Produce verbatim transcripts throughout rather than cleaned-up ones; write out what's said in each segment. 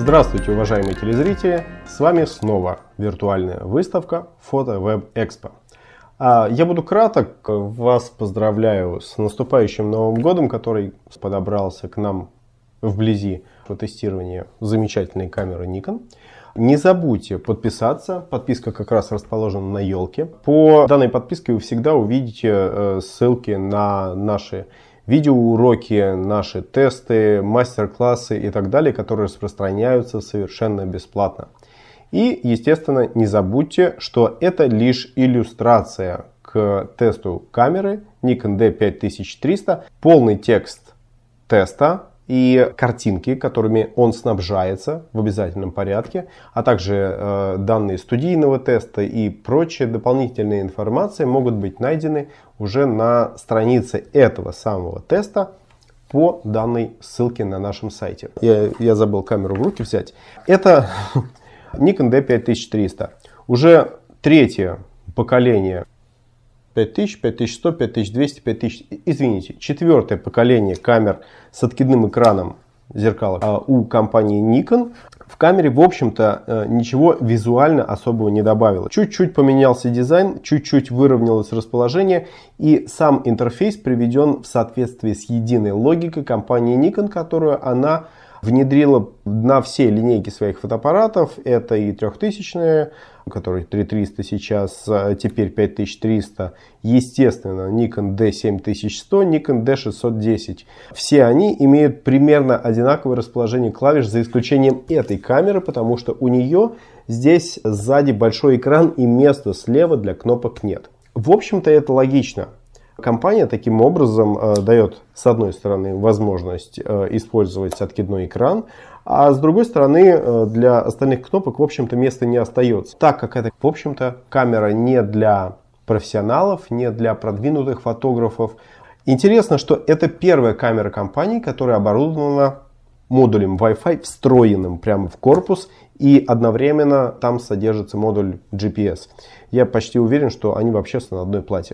Здравствуйте, уважаемые телезрители! С вами снова виртуальная выставка Photo Web Expo. Я буду краток. Вас поздравляю с наступающим Новым годом, который подобрался к нам вблизи по тестированию замечательной камеры Nikon. Не забудьте подписаться. Подписка как раз расположена на елке. По данной подписке вы всегда увидите ссылки на наши видеоуроки, наши тесты, мастер-классы и так далее, которые распространяются совершенно бесплатно. И, естественно, не забудьте, что это лишь иллюстрация к тесту камеры Nikon ди пять тысяч триста. Полный текст теста и картинки, которыми он снабжается в обязательном порядке, а также э, данные студийного теста и прочая дополнительная информация могут быть найдены уже на странице этого самого теста по данной ссылке на нашем сайте. Я, я забыл камеру в руки взять. Это Nikon ди пять тысяч триста. Уже третье поколение. пять тысяч, пять тысяч сто, пять тысяч двести, пять тысяч, извините, четвертое поколение камер с откидным экраном зеркала у компании Nikon. В камере, в общем-то, ничего визуально особого не добавило. Чуть-чуть поменялся дизайн, чуть-чуть выровнялось расположение, и сам интерфейс приведен в соответствии с единой логикой компании Nikon, которую она внедрила на все линейки своих фотоаппаратов. Это и трехтысячные, который три тысячи триста сейчас, теперь пять тысяч триста. Естественно, Nikon ди семь тысяч сто, Nikon ди шестьсот десять. Все они имеют примерно одинаковое расположение клавиш, за исключением этой камеры, потому что у нее здесь сзади большой экран и места слева для кнопок нет. В общем-то, это логично. Компания таким образом э, дает, с одной стороны, возможность э, использовать откидной экран, а с другой стороны, э, для остальных кнопок, в общем-то, места не остается. Так как это, в общем-то, камера не для профессионалов, не для продвинутых фотографов. Интересно, что это первая камера компании, которая оборудована модулем Wi-Fi, встроенным прямо в корпус, и одновременно там содержится модуль джи пи эс. Я почти уверен, что они вообще на одной плате.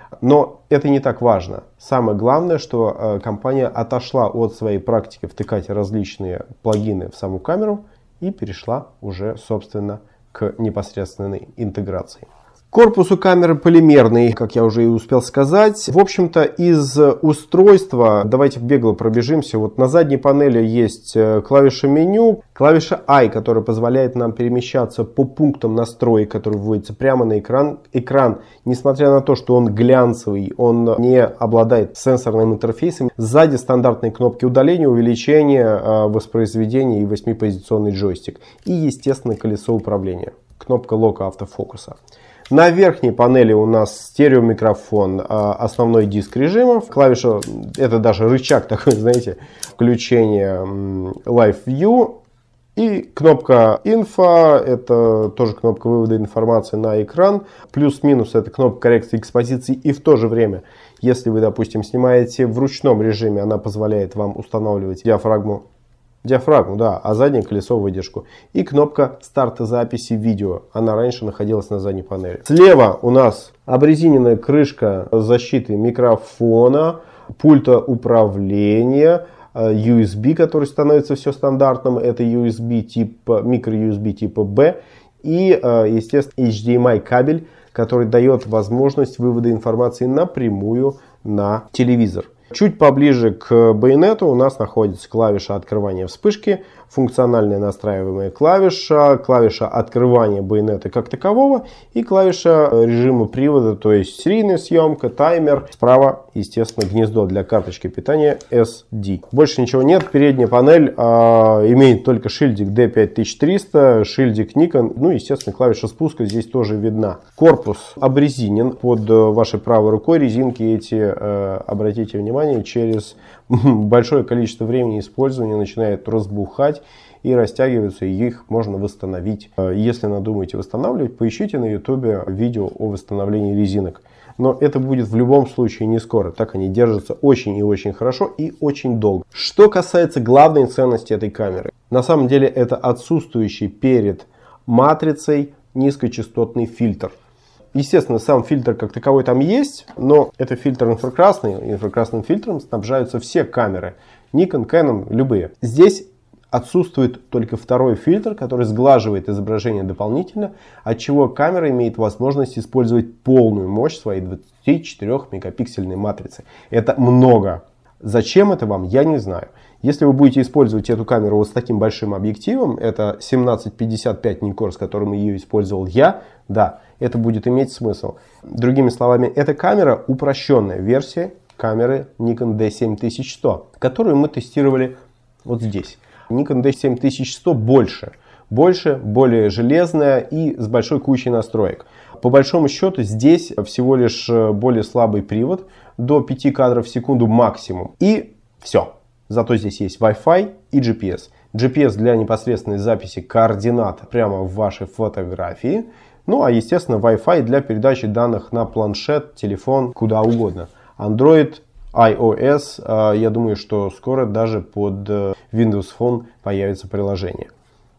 Но это не так важно. Самое главное, что э, компания отошла от своей практики втыкать различные плагины в саму камеру и перешла уже, собственно, к непосредственной интеграции. Корпус у камеры полимерный, как я уже и успел сказать. В общем-то, из устройства, давайте бегло пробежимся. Вот на задней панели есть клавиша меню, клавиша ай, которая позволяет нам перемещаться по пунктам настроек, которые вводятся прямо на экран. Экран, несмотря на то, что он глянцевый, он не обладает сенсорным интерфейсом. Сзади стандартные кнопки удаления, увеличения, воспроизведения и восьмипозиционный джойстик. И, естественно, колесо управления. Кнопка лока автофокуса. На верхней панели у нас стереомикрофон, основной диск режимов. Клавиша, это даже рычаг такой, знаете, включение Live View. И кнопка Info, это тоже кнопка вывода информации на экран. Плюс-минус, это кнопка коррекции экспозиции. И в то же время, если вы, допустим, снимаете в ручном режиме, она позволяет вам устанавливать диафрагму. Диафрагму, да, а заднее колесо выдержку. И кнопка старта записи видео. Она раньше находилась на задней панели. Слева у нас обрезиненная крышка защиты микрофона, пульта управления, ю эс би, который становится все стандартным. Это ю эс би типа, микро-ю эс би типа B. И, естественно, эйч ди эм ай кабель, который дает возможность вывода информации напрямую на телевизор. Чуть поближе к байонету у нас находится клавиша открывания вспышки, функциональная настраиваемая клавиша, клавиша открывания байонета как такового и клавиша режима привода, то есть серийная съемка, таймер. Справа, естественно, гнездо для карточки питания эс ди. Больше ничего нет. Передняя панель а, имеет только шильдик ди пять тысяч триста, шильдик Nikon. Ну, естественно, клавиша спуска здесь тоже видна. Корпус обрезинен. Под вашей правой рукой резинки эти, а, обратите внимание, через большое количество времени использования начинают разбухать и растягиваются, и их можно восстановить. Если надумаете восстанавливать, поищите на ютубе видео о восстановлении резинок. Но это будет в любом случае не скоро, так они держатся очень и очень хорошо и очень долго. Что касается главной ценности этой камеры, на самом деле это отсутствующий перед матрицей низкочастотный фильтр. Естественно, сам фильтр как таковой там есть, но это фильтр инфракрасный. Инфракрасным фильтром снабжаются все камеры. Nikon, Canon, любые. Здесь Отсутствует только второй фильтр, который сглаживает изображение дополнительно, отчего камера имеет возможность использовать полную мощь своей двадцати четырёх мегапиксельной матрицы. Это много. Зачем это вам, я не знаю. Если вы будете использовать эту камеру вот с таким большим объективом, это семнадцать пятьдесят пять Nikkor, с которым ее использовал я, да, это будет иметь смысл. Другими словами, эта камера упрощенная версия камеры Nikon ди семь тысяч сто, которую мы тестировали вот здесь. Nikon ди семь тысяч сто больше, больше, более железная и с большой кучей настроек. По большому счету здесь всего лишь более слабый привод, до пяти кадров в секунду максимум. И все. Зато здесь есть Wi-Fi и джи пи эс. джи пи эс для непосредственной записи координат прямо в вашей фотографии. Ну а естественно Wi-Fi для передачи данных на планшет, телефон, куда угодно. Android, iOS, я думаю, что скоро даже под Windows Phone появится приложение.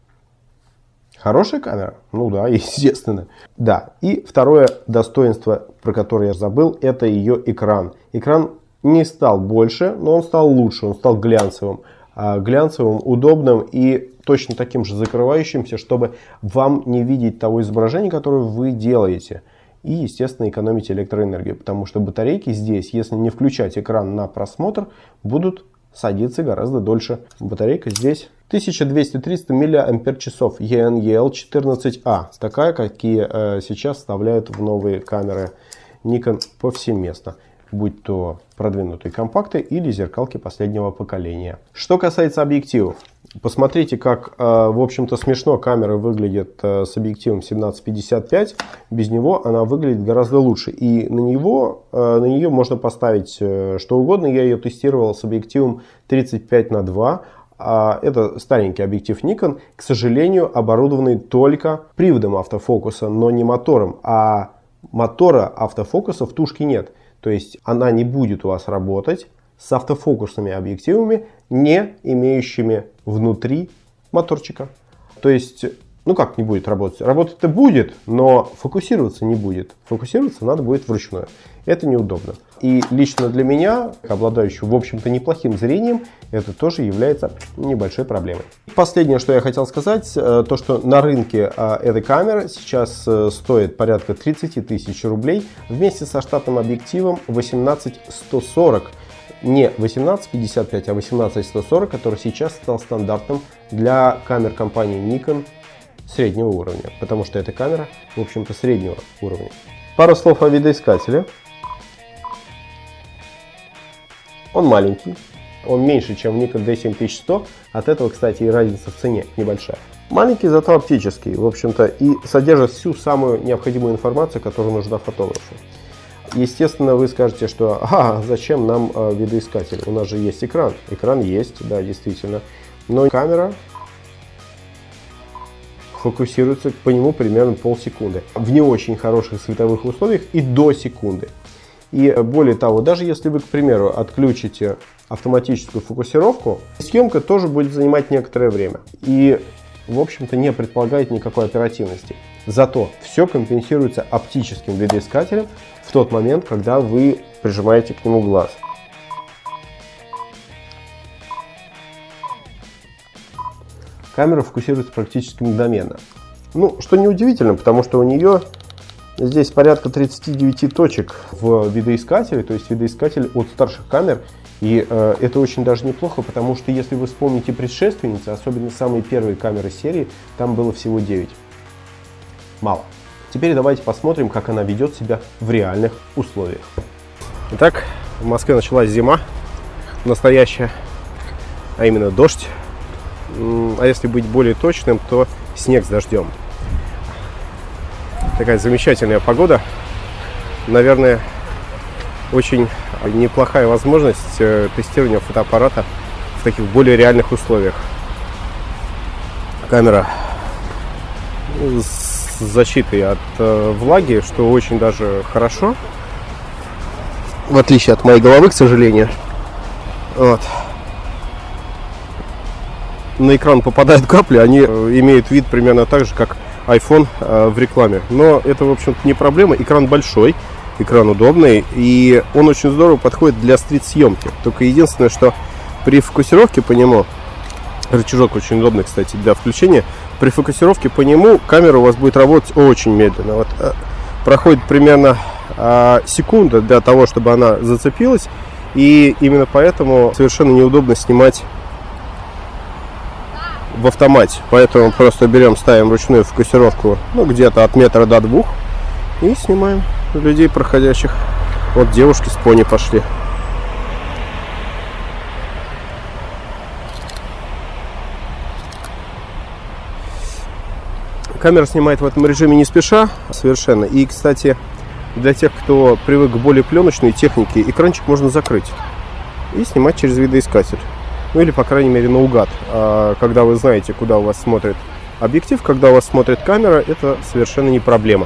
Хорошая камера? Ну да, естественно. Да, и второе достоинство, про которое я забыл, это ее экран. Экран не стал больше, но он стал лучше, он стал глянцевым. Глянцевым, удобным и точно таким же закрывающимся, чтобы вам не видеть того изображения, которое вы делаете. И, естественно, экономить электроэнергию, потому что батарейки здесь, если не включать экран на просмотр, будут садиться гораздо дольше. Батарейка здесь тысяча двести - триста миллиампер-часов и эн и эл четырнадцать а, такая, какие э, сейчас вставляют в новые камеры Nikon повсеместно, будь то продвинутые компакты или зеркалки последнего поколения. Что касается объективов, посмотрите, как, в общем-то, смешно камера выглядит с объективом семнадцать пятьдесят пять. Без него она выглядит гораздо лучше. И на, него, на нее можно поставить что угодно. Я ее тестировал с объективом тридцать пять на два. Это старенький объектив Nikon, к сожалению, оборудованный только приводом автофокуса, но не мотором. А мотора автофокуса в тушке нет. То есть она не будет у вас работать с автофокусными объективами, не имеющими внутри моторчика. То есть, ну как не будет работать? Работать-то будет, но фокусироваться не будет. Фокусироваться надо будет вручную. Это неудобно. И лично для меня, обладающего, в общем-то, неплохим зрением, это тоже является небольшой проблемой. Последнее, что я хотел сказать, то, что на рынке эта камера сейчас стоит порядка тридцати тысяч рублей вместе со штатным объективом восемнадцать сто сорок. Не восемнадцать пятьдесят пять, а восемнадцать сто сорок, который сейчас стал стандартным для камер компании Nikon среднего уровня. Потому что эта камера, в общем-то, среднего уровня. Пару слов о видоискателе. Он маленький, он меньше, чем Nikon ди семь тысяч сто. От этого, кстати, и разница в цене небольшая. Маленький, зато оптический, в общем-то, и содержит всю самую необходимую информацию, которая нужна фотографу. Естественно, вы скажете, что а, зачем нам э, видоискатель? У нас же есть экран. Экран есть, да, действительно. Но камера фокусируется по нему примерно полсекунды. В не очень хороших световых условиях и до секунды. И более того, даже если вы, к примеру, отключите автоматическую фокусировку, съемка тоже будет занимать некоторое время. И, в общем-то, не предполагает никакой оперативности. Зато все компенсируется оптическим видоискателем в тот момент, когда вы прижимаете к нему глаз. Камера фокусируется практически мгновенно. Ну, что неудивительно, потому что у нее здесь порядка тридцати девяти точек в видоискателе, то есть видоискатель от старших камер. И э, это очень даже неплохо, потому что если вы вспомните предшественницы, особенно самые первые камеры серии, там было всего девять. Мало. Теперь давайте посмотрим, как она ведет себя в реальных условиях. Итак, в Москве началась зима, настоящая, а именно дождь. А если быть более точным, то снег с дождем. Такая замечательная погода. Наверное, очень неплохая возможность тестирования фотоаппарата в таких более реальных условиях. Камера с защитой от э, влаги, что очень даже хорошо, в отличие от моей головы, к сожалению. Вот. На экран попадают капли, они имеют вид примерно так же, как iPhone э, в рекламе. Но это, в общем-то, не проблема. Экран большой, экран удобный, и он очень здорово подходит для стрит-съемки. Только единственное, что при фокусировке по нему Рычажок очень удобный, кстати, для включения. При фокусировке по нему камера у вас будет работать очень медленно. Вот, э, проходит примерно э, секунда для того, чтобы она зацепилась. И именно поэтому совершенно неудобно снимать в автомате. Поэтому просто берем, ставим ручную фокусировку, ну, где-то от метра до двух. И снимаем людей проходящих. Вот девушки с пони пошли. Камера снимает в этом режиме не спеша совершенно. И, кстати, для тех, кто привык к более пленочной технике, экранчик можно закрыть и снимать через видоискатель. Ну или, по крайней мере, наугад. А когда вы знаете, куда у вас смотрит объектив, когда у вас смотрит камера, это совершенно не проблема.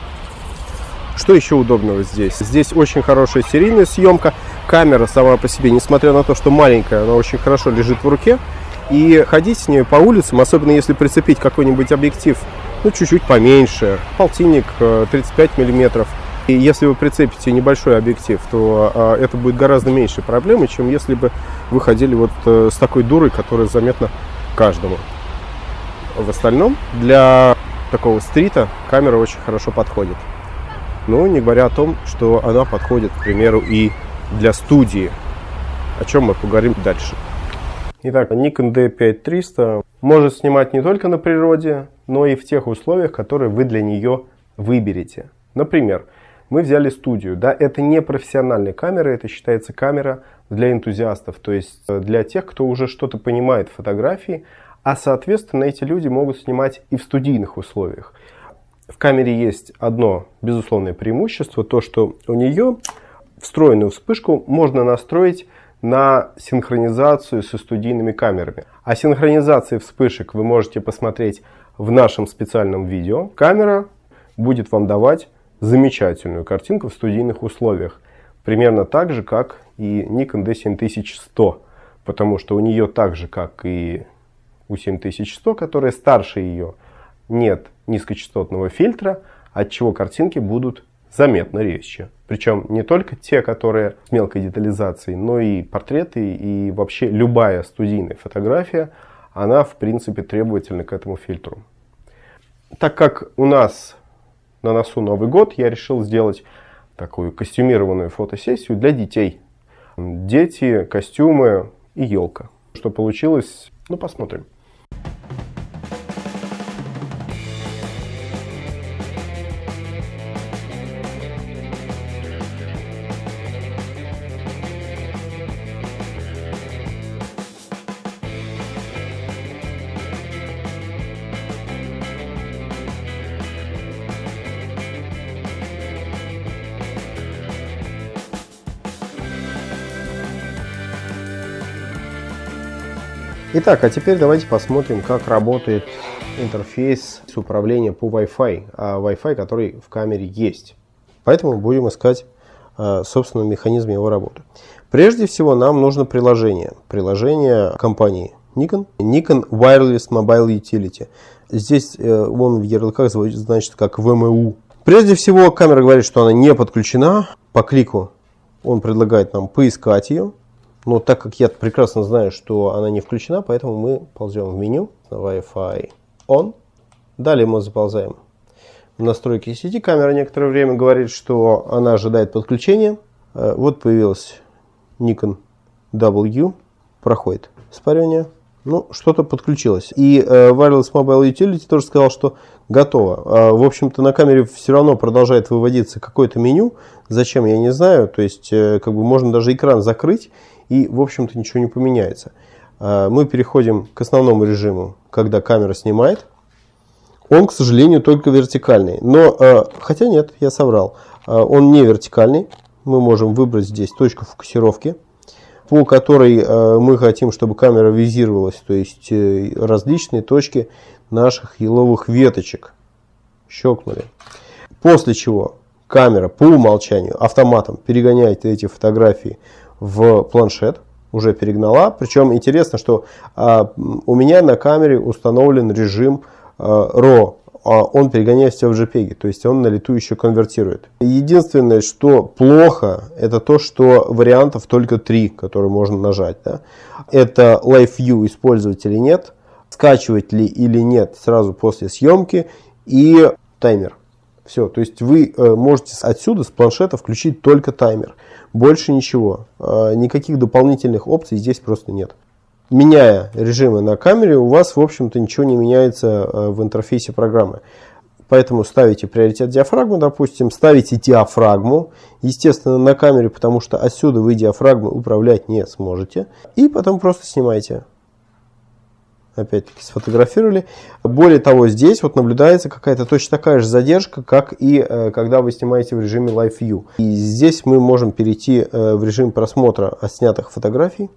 Что еще удобного здесь? Здесь очень хорошая серийная съемка. Камера сама по себе, несмотря на то, что маленькая, она очень хорошо лежит в руке. И ходить с ней по улицам, особенно если прицепить какой-нибудь объектив, ну, чуть-чуть поменьше, полтинник, тридцать пять миллиметров. И если вы прицепите небольшой объектив, то а, это будет гораздо меньше проблемы, чем если бы вы ходили вот а, с такой дурой, которая заметна каждому. В остальном, для такого стрита камера очень хорошо подходит. Ну, не говоря о том, что она подходит, к примеру, и для студии, о чем мы поговорим дальше. Итак, Nikon ди пять триста может снимать не только на природе, но и в тех условиях, которые вы для нее выберете. Например, мы взяли студию. Да, это не профессиональная камера, это считается камера для энтузиастов, то есть для тех, кто уже что-то понимает в фотографии, а соответственно эти люди могут снимать и в студийных условиях. В камере есть одно безусловное преимущество, то что у нее встроенную вспышку можно настроить на синхронизацию со студийными камерами. О синхронизации вспышек вы можете посмотреть в нашем специальном видео. Камера будет вам давать замечательную картинку в студийных условиях. Примерно так же, как и Nikon ди семь тысяч сто. Потому что у нее так же, как и у семь тысяч сто, которая старше ее, нет низкочастотного фильтра, отчего картинки будут заметно резче. Причем не только те, которые с мелкой детализацией, но и портреты, и вообще любая студийная фотография, она в принципе требовательна к этому фильтру. Так как у нас на носу Новый год, я решил сделать такую костюмированную фотосессию для детей. Дети, костюмы и елка. Что получилось, ну посмотрим. Итак, а теперь давайте посмотрим, как работает интерфейс управления по Wi-Fi, а Wi-Fi, который в камере есть. Поэтому будем искать, собственно, механизм его работы. Прежде всего нам нужно приложение. Приложение компании Nikon. Nikon Wireless Mobile Utility. Здесь он в ярлыках значит как вэ эм ю. Прежде всего камера говорит, что она не подключена. По клику он предлагает нам поискать ее. Но так как я прекрасно знаю, что она не включена, поэтому мы ползем в меню Wi-Fi On. Далее мы заползаем в настройки сети. Камера некоторое время говорит, что она ожидает подключения. Вот появилась Nikon W. Проходит спаривание. Ну, что-то подключилось. И Wireless Mobile Utility тоже сказал, что готово. В общем-то, на камере все равно продолжает выводиться какое-то меню. Зачем, я не знаю. То есть, как бы можно даже экран закрыть. И, в общем-то, ничего не поменяется. Мы переходим к основному режиму, когда камера снимает. Он, к сожалению, только вертикальный. Но, хотя нет, я соврал. Он не вертикальный. Мы можем выбрать здесь точку фокусировки, по которой мы хотим, чтобы камера визировалась. То есть, различные точки наших еловых веточек. Щелкнули. После чего камера по умолчанию автоматом перегоняет эти фотографии в планшет, уже перегнала. Причем интересно, что а, у меня на камере установлен режим а, ро. он перегоняет все в джей пи и джи, то есть он на лету еще конвертирует. Единственное, что плохо, это то, что вариантов только три, которые можно нажать. Да? Это Live View использовать или нет, скачивать ли или нет сразу после съемки и таймер. Все, то есть вы можете отсюда с планшета включить только таймер, больше ничего, никаких дополнительных опций здесь просто нет. Меняя режимы на камере, у вас, в общем-то, ничего не меняется в интерфейсе программы. Поэтому ставите приоритет диафрагмы, допустим, ставите диафрагму, естественно, на камере, потому что отсюда вы диафрагму управлять не сможете. И потом просто снимайте. Опять-таки сфотографировали. Более того, здесь вот наблюдается какая-то точно такая же задержка, как и э, когда вы снимаете в режиме Live View. И здесь мы можем перейти э, в режим просмотра отснятых фотографий.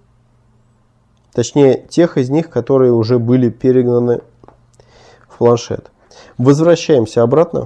Точнее, тех из них, которые уже были перегнаны в планшет. Возвращаемся обратно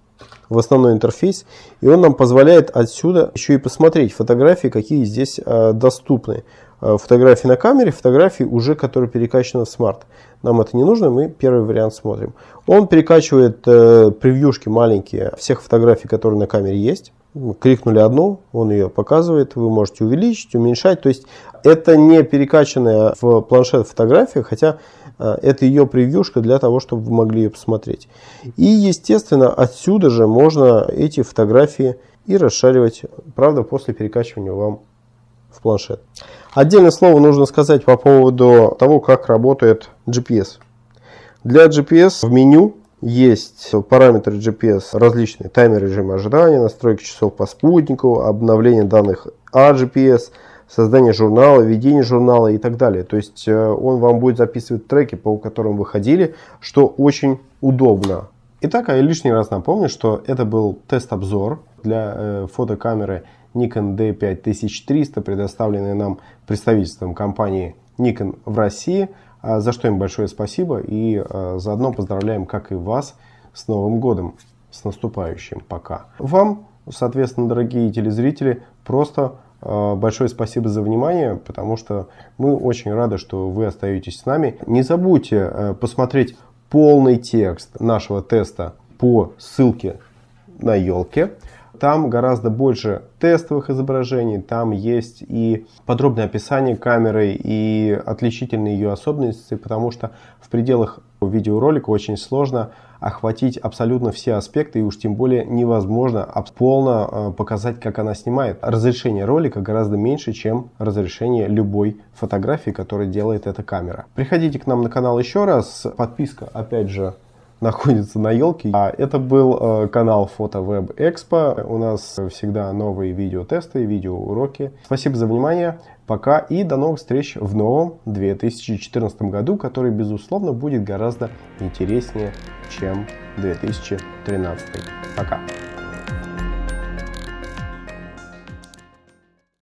в основной интерфейс. И он нам позволяет отсюда еще и посмотреть фотографии, какие здесь э, доступны. Э, фотографии на камере, фотографии уже, которые перекачаны в смарт. Нам это не нужно, мы первый вариант смотрим. Он перекачивает э, превьюшки маленькие всех фотографий, которые на камере есть. Кликнули одну, он ее показывает, вы можете увеличить, уменьшать. То есть это не перекачанная в планшет фотография, хотя э, это ее превьюшка для того, чтобы вы могли ее посмотреть. И естественно отсюда же можно эти фотографии и расшаривать, правда, после перекачивания вам в планшет. Отдельное слово нужно сказать по поводу того, как работает джи пи эс. Для джи пи эс в меню есть параметры джи пи эс различные: таймер режима ожидания, настройки часов по спутнику, обновление данных о джи пи эс, создание журнала, ведение журнала и так далее. То есть он вам будет записывать треки, по которым вы ходили, что очень удобно. Итак, я лишний раз напомню, что это был тест-обзор для э, фотокамеры Nikon ди пять тысяч триста, предоставленной нам представительством компании Nikon в России. За что им большое спасибо, и э, заодно поздравляем, как и вас, с Новым годом, с наступающим пока. Вам, соответственно, дорогие телезрители, просто э, большое спасибо за внимание, потому что мы очень рады, что вы остаетесь с нами. Не забудьте э, посмотреть полный текст нашего теста по ссылке на елке. Там гораздо больше тестовых изображений, там есть и подробное описание камеры, и отличительные ее особенности, потому что в пределах видеоролика очень сложно охватить абсолютно все аспекты, и уж тем более невозможно полно показать, как она снимает. Разрешение ролика гораздо меньше, чем разрешение любой фотографии, которую делает эта камера. Приходите к нам на канал еще раз, подписка опять же находится на елке. А это был э, канал FotoWeb Expo. У нас всегда новые видеотесты, видеоуроки. Спасибо за внимание. Пока и до новых встреч в новом две тысячи четырнадцатом году, который, безусловно, будет гораздо интереснее, чем две тысячи тринадцатый. Пока.